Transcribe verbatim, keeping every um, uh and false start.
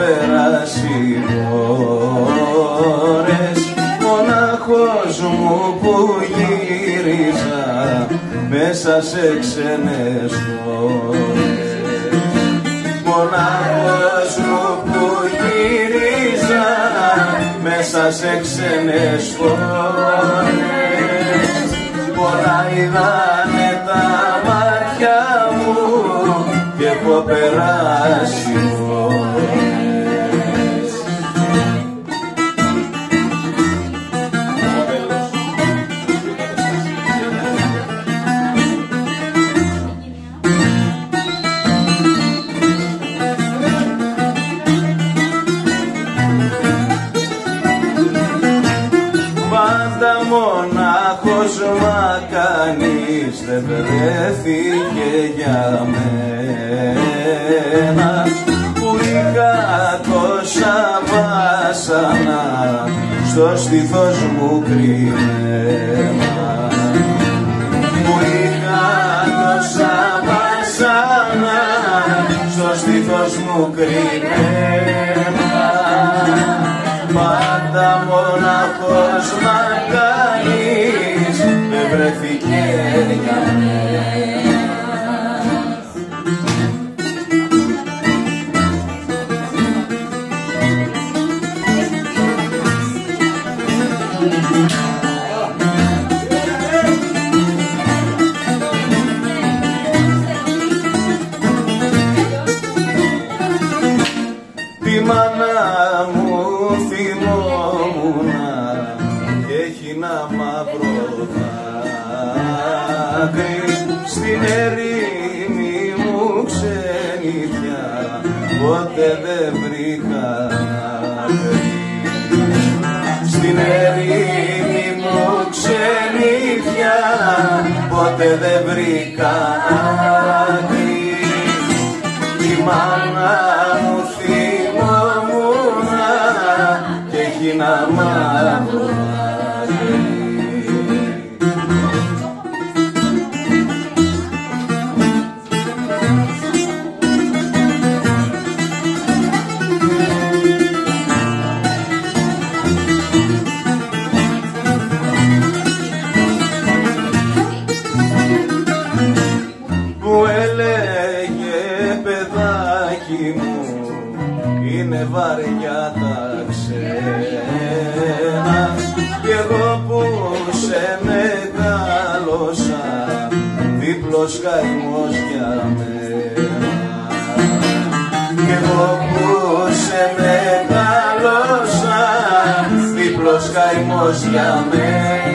περάσει ώρες, μονάχος μου που γύριζα μέσα σε ξένες χώρες. Μονάχος μου που γύριζα μέσα σε ξένες χώρες. Πολλά είδανε τα μάτια μου και έχω περάσει ώρες. Πάντα μονάχος, μα κανείς δεν βρέθηκε για μένα, που είχα τόσα βάσανα στο στήθος μου κρυμμένα, που είχα τόσα βάσανα στο στήθος μου κρυμμένα. Πάντα μοναχός, μα κανείς δεν βρέθηκε για μένα. Τη μάνα μου θυμόμουνα και έχει ένα μαύρο δάκρυ, στην ερήμη μου ξενιτιά ποτέ δεν βρήκα άκρη. Στην ερήμη μου ξενιτιά ποτέ δεν βρήκα άκρη. Τη μάνα μου θυμόμουνα και έχει ένα μαύρο δάκρυ. Που έλεγε παιδάκι μου, είναι βαριά τα ξένα, κι εγώ που σε μεγάλωσα, δίπλος καημός για μένα. Κι εγώ που σε μεγάλωσα, δίπλος καημός για μένα.